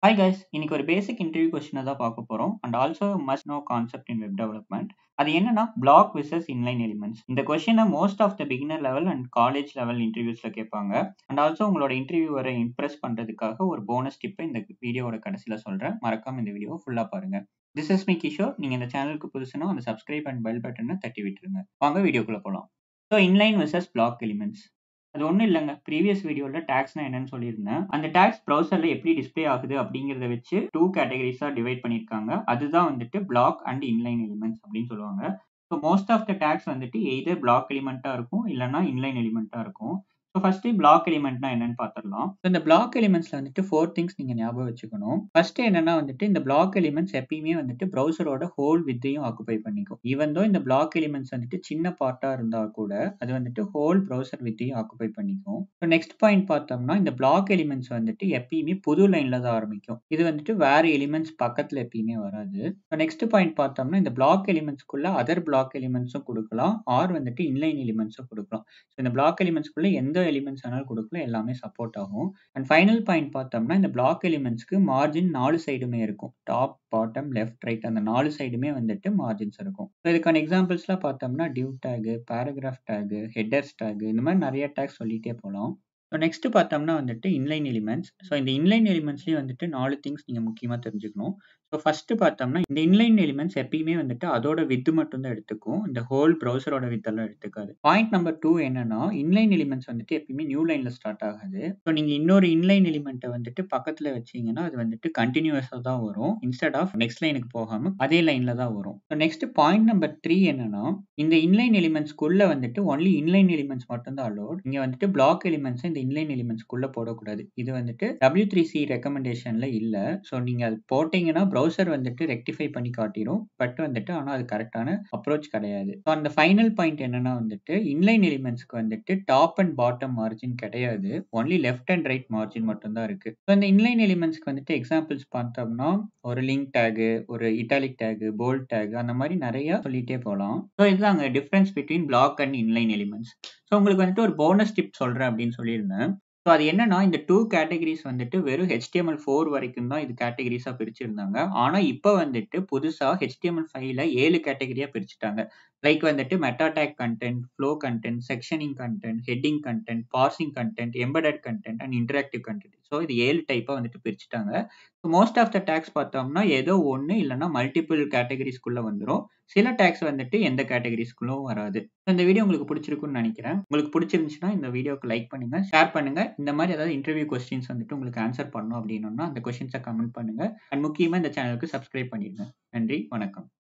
Hi guys, இன்னைக்கு ஒரு பேசிக் interview கொஸ்டினை தான் பார்க்க போறோம் and also must know concept in web development. அது என்னன்னா பிளாக் விசஸ் இன்லைன் எலிமெண்ட்ஸ். இந்த கொஸ்டினை most of the beginner level and college level இன்டர்வியூஸ்ல கேட்பாங்க. அண்ட் ஆல்சோ உங்களோட இன்டர்வியூவரை இம்ப்ரெஸ் பண்றதுக்காக ஒரு போனஸ் டிப்பை இந்த வீடியோவோட கடைசியில சொல்றேன். மறக்காம இந்த வீடியோவை ஃபுல்லா பாருங்க. This is me Kishore. நீங்க இந்த சேனலுக்கு புதுசுனா அந்த சப்ஸ்கிரைப் அண்ட் பெல் பட்டனை தட்டி விட்டுருங்க. வாங்க வீடியோக்குள்ள போலாம். So inline versus block elements. அது ஒன்றும் இல்லைங்க. ப்ரீவியஸ் வீடியோவில் டேக்ஸ்னா என்னன்னு சொல்லியிருந்தேன். அந்த டேக்ஸ் ப்ரௌசரில் எப்படி டிஸ்பிளே ஆகுது அப்படிங்கிறத வச்சு 2 கேட்டகரிஸாக டிவைட் பண்ணியிருக்காங்க. அதுதான் வந்துட்டு பிளாக் அண்ட் இன்லைன் எலிமெண்ட்ஸ் அப்படின்னு சொல்லுவாங்க. So most of the tags வந்துட்டு எய்தர் பிளாக் எலிமெண்ட்டாக இருக்கும் இல்லைனா இன்லைன் எலிமெண்ட்டாக இருக்கும். ஸோ ஃபர்ஸ்ட் பிளாக் எலிமெண்ட்னா என்னன்னு பார்த்துடலாம். ஸோ இந்த பிளாக் எலிமெண்ட்ஸ்ல வந்துட்டு 4 திங்ஸ் நீங்க ஞாபகம் வச்சுக்கணும். ஃபர்ஸ்ட் என்னன்னா வந்துட்டு இந்த பிளாக் எலிமெண்ட்ஸ் எப்பயுமே வந்துட்டு ப்ரௌசரோட ஹோல் வித்தையும் ஆக்குபை பண்ணிக்கும். ஈவன் தோ இந்த பிளாக் எலிமெண்ட்ஸ் வந்துட்டு சின்ன பார்ட்டா இருந்தா கூட அது வந்துட்டு ஹோல் ப்ரௌசர் வித்தையும் ஆக்குபை பண்ணிக்கும். ஸோ நெக்ஸ்ட் பாயிண்ட் பார்த்தோம்னா இந்த பிளாக் எலிமெண்ட்ஸ் வந்துட்டு எப்பயுமே புது லைன்ல தான் ஆரம்பிக்கும். இது வந்துட்டு வேற எலிமெண்ட்ஸ் பக்கத்துல எப்பயுமே வராது. நெக்ஸ்ட் பாயிண்ட் பார்த்தோம்னா இந்த பிளாக் எலிமெண்ட்ஸ்க்குள்ள அதர் பிளாக் எலிமெண்ட்ஸும் கொடுக்கலாம் ஆர் வந்துட்டு இன்லைன் எலிமெண்ட்ஸும் கொடுக்கலாம். ஸோ இந்த பிளாக் எலிமெண்ட்ஸ்க்குள்ள எந்த எலிமெண்ட்ஸ் வேணாலும் கொடுக்கலாம், எல்லாமே சப்போர்ட் ஆகும். அண்ட் ஃபைனல் பாயிண்ட் பார்த்தோம்னா இந்த பிளாக் எலிமெண்ட்ஸ்க்கு மார்ஜின் 4 சைடுமே இருக்கும். டாப், பாட்டம், லெஃப்ட், ரைட் அந்த 4 சைடுமே வந்துட்டு மார்ஜின்ஸ் இருக்கும். ஸோ இதுக்கான எக்ஸாம்பிள்ஸ்லாம் பார்த்தோம்னா div tag, paragraph tag, headers tag இந்த மாதிரி நிறைய டேக் சொல்லிட்டே போகலாம். ஸோ நெக்ஸ்ட் பார்த்தோம்னா வந்துட்டு இன்லைன் எலிமெண்ட்ஸ். ஸோ இந்த இன்லைன் எலிமெண்ட்ஸ்லேயும் வந்துட்டு 4 திங்ஸ் நீங்கள் முக்கியமாக தெரிஞ்சுக்கணும். ஸோ ஃபர்ஸ்ட் பார்த்தோம்னா இந்த இன்லைன் எலிமெண்ட்ஸ் எப்பயுமே வந்துட்டு அதோட வித்து மட்டும் தான் எடுத்துக்கும். இந்த ஹோல் ப்ரௌசரோட வித்தெல்லாம் எடுத்துக்காது. பாயிண்ட் நம்பர் 2 என்னன்னா இன்லைன் எலிமெண்ட்ஸ் வந்துட்டு எப்பயுமே நியூ லைன்ல ஸ்டார்ட் ஆகாது. ஸோ நீங்க இன்னொரு இன்லைன் எலிமெண்ட்டை வந்துட்டு பக்கத்துல வச்சீங்கன்னா அது வந்துட்டு கண்டினியூஸா தான் வரும். இன்ஸ்டெட் ஆஃப் நெக்ஸ்ட் லைனுக்கு போகாம அதே லைன்ல தான் வரும். ஸோ நெக்ஸ்ட் பாயிண்ட் நம்பர் 3 என்னன்னா இந்த இன்லைன் எலிமெண்ட்ஸ்க்குள்ள வந்துட்டு ஒன்லி இன்லைன் எலிமெண்ட்ஸ் மட்டும் தான் அலோட். இங்க வந்துட்டு பிளாக் எலிமெண்ட்ஸ் இந்த இன்லைன் எலிமெண்ட்ஸ்க்குள்ள போடக்கூடாது. இது வந்துட்டு W3C ரெக்கமெண்டேஷன்ல இல்ல. ஸோ நீங்க அது போட்டீங்கன்னா ப்ரௌசர் வந்துட்டு ரெக்டிஃபை பண்ணி காட்டிடும். பட் வந்துட்டு ஆனால் அது கரெக்டான அப்ரோச் கிடையாது. ஸோ அந்த ஃபைனல் பாயிண்ட் என்னன்னா வந்துட்டு இன்லைன் எலிமெண்ட்ஸ்க்கு வந்துட்டு டாப் அண்ட் பாட்டம் மார்ஜின் கிடையாது. Only left and right margin மட்டும் தான் இருக்கு. ஸோ இந்த இன்லைன் எலிமெண்ட்ஸ்க்கு வந்துட்டு எக்ஸாம்பிள்ஸ் பார்த்தோம்னா ஒரு லிங்க் டேக், ஒரு இட்டாலிக் டேக், போல்ட் டேக் அந்த மாதிரி நிறைய சொல்லிட்டே போகலாம். ஸோ இதுதாங்க difference between block and inline elements. So உங்களுக்கு வந்துட்டு ஒரு போனஸ் டிப் சொல்றேன் அப்படின்னு சொல்லியிருந்தேன். ஸோ அது என்னன்னா இந்த 2 கேட்டகரிஸ் வந்துட்டு வெறும் HTML4 வரைக்கும் தான் இது கேட்டகரிஸா பிரிச்சிருந்தாங்க. ஆனா இப்போ வந்துட்டு புதுசா HTML5ல 7 கேட்டகரியா பிரிச்சுட்டாங்க. லைக் வந்துட்டு meta tag content, flow content, sectioning content, heading content, parsing content, embedded content and interactive content. So இது 7 டைப்பா வந்துட்டு பிரிச்சுட்டாங்க. மோஸ்ட் ஆஃப் த டேக்ஸ் பார்த்தோம்னா ஏதோ ஒன்று இல்லைன்னா மல்டிபிள் கேட்டகரிஸ்குள்ள வந்துடும். சில டேக்ஸ் வந்துட்டு எந்த கேட்டகரிஸ்குள்ளும் வராது. இந்த வீடியோ உங்களுக்கு பிடிச்சிருக்குன்னு நினைக்கிறேன். உங்களுக்கு பிடிச்சிருந்துச்சுன்னா இந்த வீடியோக்கு லைக் பண்ணுங்க, ஷேர் பண்ணுங்க. இந்த மாதிரி ஏதாவது இன்டர்வியூ கொஸ்டின்ஸ் வந்துட்டு உங்களுக்கு ஆன்சர் பண்ணணும் அப்படின்னா அந்த கொஸ்டின்ஸை கமெண்ட் பண்ணுங்க. அண்ட் முக்கியமா இந்த சேனலுக்கு சப்ஸ்கிரைப் பண்ணிடுங்க. நன்றி, வணக்கம்.